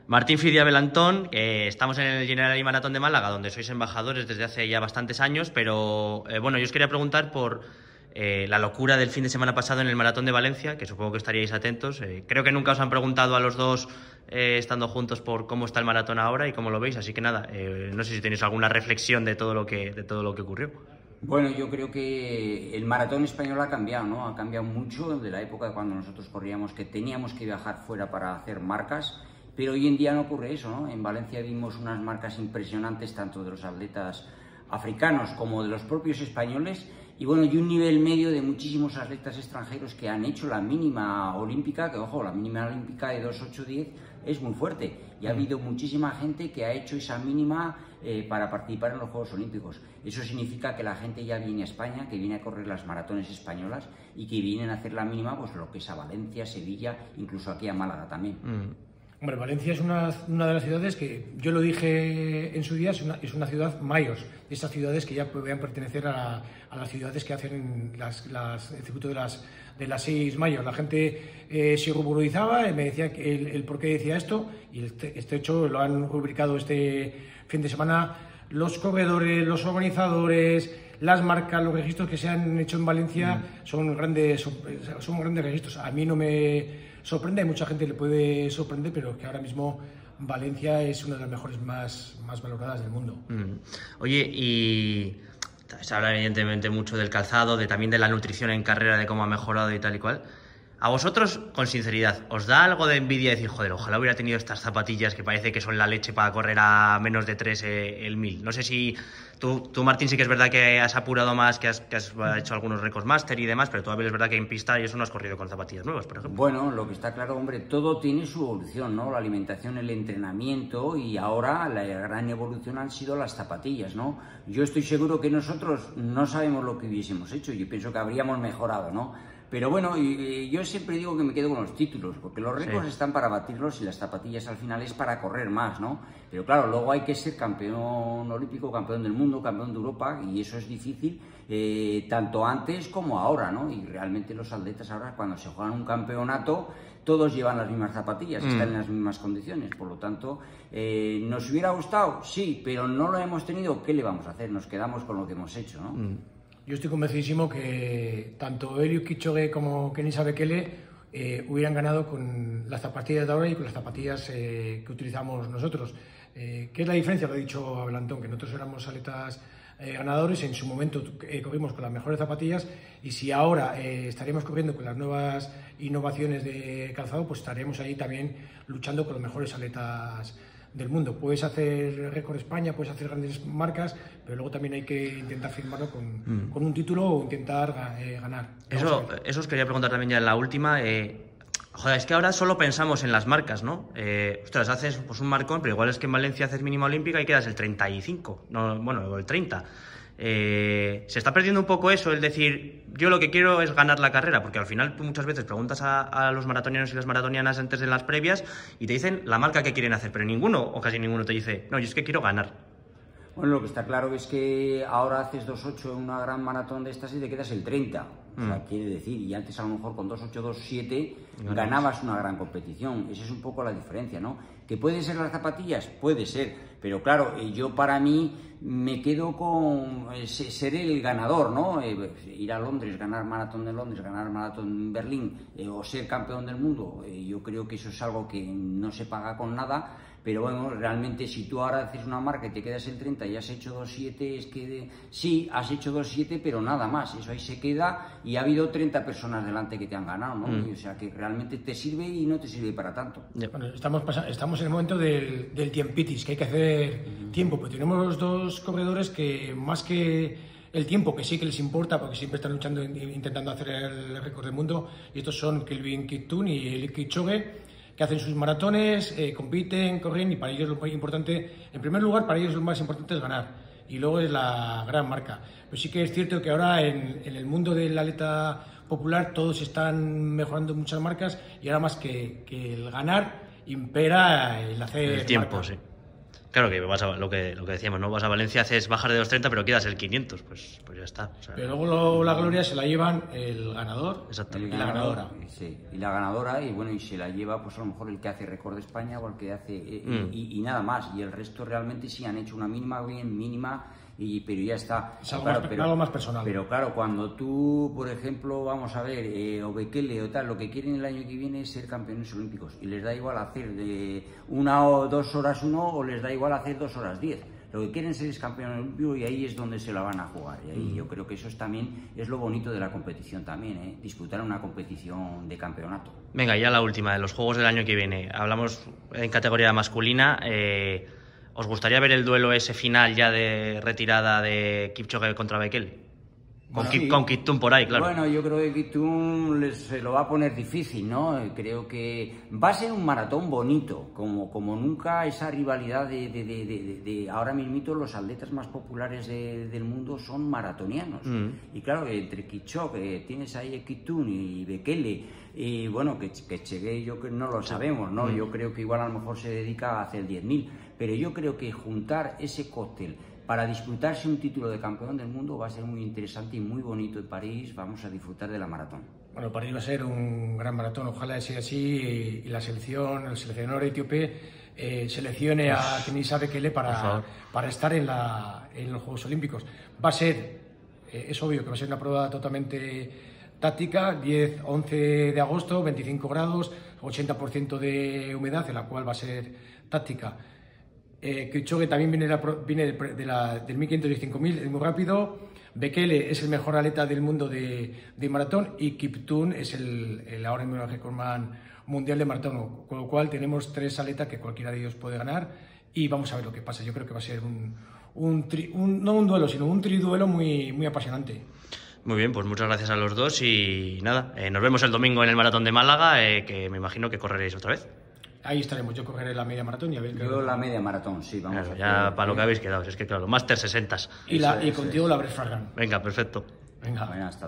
Martín Fidia Belantón, estamos en el Generali Maratón de Málaga, donde sois embajadores desde hace ya bastantes años, pero bueno, yo os quería preguntar por la locura del fin de semana pasado en el Maratón de Valencia, que supongo que estaríais atentos. Creo que nunca os han preguntado a los dos, estando juntos, por cómo está el maratón ahora y cómo lo veis, así que nada, no sé si tenéis alguna reflexión de todo lo que ocurrió. Bueno, yo creo que el maratón español ha cambiado, ¿no? Ha cambiado mucho de la época de cuando nosotros corríamos, que teníamos que viajar fuera para hacer marcas, pero hoy en día no ocurre eso, ¿no? En Valencia vimos unas marcas impresionantes, tanto de los atletas africanos como de los propios españoles, y bueno, y un nivel medio de muchísimos atletas extranjeros que han hecho la mínima olímpica, que ojo, la mínima olímpica de 2.8.10 es muy fuerte, y ha habido muchísima gente que ha hecho esa mínima para participar en los Juegos Olímpicos. Eso significa que la gente ya viene a España, que viene a correr las maratones españolas y que vienen a hacer la mínima, pues lo que es a Valencia, Sevilla, incluso aquí a Málaga también. Hombre, Valencia es una de las ciudades que, yo lo dije en su día, es una ciudad mayos, de esas ciudades que ya podrían pertenecer a las ciudades que hacen el circuito de las 6 mayos. La gente se ruborizaba y me decía que el por qué decía esto, y este hecho lo han rubricado este fin de semana los corredores, los organizadores, las marcas, los registros que se han hecho en Valencia son grandes registros. A mí no me sorprende, a mucha gente le puede sorprender, pero es que ahora mismo Valencia es una de las mejores más valoradas del mundo. Oye, y se habla evidentemente mucho del calzado, también de la nutrición en carrera, de cómo ha mejorado y tal y cual. A vosotros, con sinceridad, ¿os da algo de envidia decir, joder, ojalá hubiera tenido estas zapatillas que parece que son la leche para correr a menos de 3 el 1000? No sé si tú, Martín, sí que es verdad que has apurado más, que has hecho algunos récords máster y demás, pero todavía es verdad que en pista y eso no has corrido con zapatillas nuevas, por ejemplo. Bueno, lo que está claro, hombre, todo tiene su evolución, ¿no? La alimentación, el entrenamiento, y ahora la gran evolución han sido las zapatillas, ¿no? Yo estoy seguro que nosotros no sabemos lo que hubiésemos hecho, yo pienso que habríamos mejorado, ¿no? Pero bueno, yo siempre digo que me quedo con los títulos, porque los récords están para batirlos y las zapatillas al final es para correr más, ¿no? Pero claro, luego hay que ser campeón olímpico, campeón del mundo, campeón de Europa, y eso es difícil, tanto antes como ahora, ¿no? Y realmente los atletas ahora, cuando se juegan un campeonato, todos llevan las mismas zapatillas, están en las mismas condiciones. Por lo tanto, ¿nos hubiera gustado? Sí, pero no lo hemos tenido. ¿Qué le vamos a hacer? Nos quedamos con lo que hemos hecho, ¿no? Yo estoy convencidísimo que tanto Eliud Kipchoge como Kenenisa Bekele hubieran ganado con las zapatillas de ahora y con las zapatillas que utilizamos nosotros. ¿Qué es la diferencia? Lo ha dicho Belantón, que nosotros éramos atletas ganadores, en su momento corrimos con las mejores zapatillas, y si ahora estaríamos corriendo con las nuevas innovaciones de calzado, pues estaríamos ahí también luchando con los mejores atletas del mundo. Puedes hacer récord España, puedes hacer grandes marcas, pero luego también hay que intentar firmarlo con un título o intentar ganar. Eso os quería preguntar también ya en la última. Joder, es que ahora solo pensamos en las marcas, ¿no? Ostras, haces pues un marcón, pero igual es que en Valencia haces mínima olímpica y quedas el 35, no, bueno, o el 30. Se está perdiendo un poco eso, el decir, yo lo que quiero es ganar la carrera, porque al final tú muchas veces preguntas a los maratonianos y las maratonianas antes de las previas y te dicen la marca que quieren hacer, pero ninguno o casi ninguno te dice, no, yo es que quiero ganar. Bueno, lo que está claro es que ahora haces 2.8 en una gran maratón de estas y te quedas el 30. O sea, quiere decir, y antes a lo mejor con 2.8, 2.7 ganabas una gran competición. Esa es un poco la diferencia, ¿no? ¿Que pueden ser las zapatillas? Puede ser, pero claro, yo para mí me quedo con ser el ganador, ¿no? Ir a Londres, ganar maratón de Londres, ganar maratón en Berlín, o ser campeón del mundo, yo creo que eso es algo que no se paga con nada. Pero bueno, realmente si tú ahora haces una marca y te quedas el 30 y has hecho 2.7, es que sí, has hecho 2.7, pero nada más, eso ahí se queda, y ha habido 30 personas delante que te han ganado, ¿no? O sea que realmente te sirve y no te sirve para tanto. Bueno, estamos en el momento del tiempitis, que hay que hacer tiempo, pero tenemos dos corredores que más que el tiempo, que sí que les importa, porque siempre están luchando, intentando hacer el récord del mundo, y estos son Kelvin Kiptum y Eliud Kipchoge, que hacen sus maratones, compiten, corren, y para ellos lo más importante, en primer lugar, para ellos lo más importante es ganar, y luego es la gran marca. Pero sí que es cierto que ahora en el mundo del atleta popular todos están mejorando muchas marcas, y ahora más que el ganar impera el hacer el tiempo, marca. Sí. Claro que lo que decíamos, ¿no? Vas a Valencia, haces bajar de 2.30, pero quedas el 500, pues ya está. O sea, pero luego la gloria se la llevan el ganador y la ganadora. Sí, y la ganadora, y bueno, y se la lleva pues a lo mejor el que hace récord de España o el que hace... y nada más, y el resto realmente sí han hecho una mínima, bien mínima, pero ya está. Es algo, claro, algo más personal. Pero claro, cuando tú, por ejemplo, vamos a ver, o Bekele o tal, lo que quieren el año que viene es ser campeones olímpicos, y les da igual hacer de 1 o 2 horas 1, o les da igual hacer 2 horas 10. Lo que quieren ser es campeón olímpico, y ahí es donde se la van a jugar. Y ahí yo creo que eso también es lo bonito de la competición también, disputar una competición de campeonato. Venga, ya la última, de los Juegos del año que viene. Hablamos en categoría masculina. ¿Os gustaría ver el duelo ese final ya de retirada de Kipchoge contra Bekele? Con Kiptum por ahí, claro. Bueno, yo creo que Kiptum se lo va a poner difícil, ¿no? Creo que va a ser un maratón bonito, como nunca esa rivalidad de ahora mismito los atletas más populares del mundo son maratonianos. Y claro, entre Kipchoge, tienes ahí a Kiptum y Bekele, y bueno, que Chege yo que no lo sabemos, ¿no? Yo creo que igual a lo mejor se dedica a hacer 10.000, pero yo creo que juntar ese cóctel para disputarse un título de campeón del mundo va a ser muy interesante y muy bonito en París. Vamos a disfrutar de la maratón. Bueno, París va a ser un gran maratón, ojalá sea así, y el seleccionador etíope seleccione a Kenenisa Bekele para estar en los Juegos Olímpicos. Va a ser, es obvio que va a ser una prueba totalmente táctica, 10-11 de agosto, 25 grados, 80% de humedad, en la cual va a ser táctica. Kipchoge también viene del 1.500 y 5.000, es muy rápido. Bekele es el mejor atleta del mundo de maratón, y Kiptum es el ahora mismo el recordman mundial de maratón, con lo cual tenemos 3 atletas que cualquiera de ellos puede ganar, y vamos a ver lo que pasa. Yo creo que va a ser no un duelo, sino un triduelo muy, muy apasionante. Muy bien, pues muchas gracias a los dos, y nada, nos vemos el domingo en el Maratón de Málaga, que me imagino que correréis otra vez. Ahí estaremos, yo correré la media maratón y a ver... Yo la media maratón, sí, vamos claro, a ya hacer, para lo que habéis quedado, es que claro, Máster 60. Y contigo la Brest Fargan. Venga, perfecto. Venga. Bueno, hasta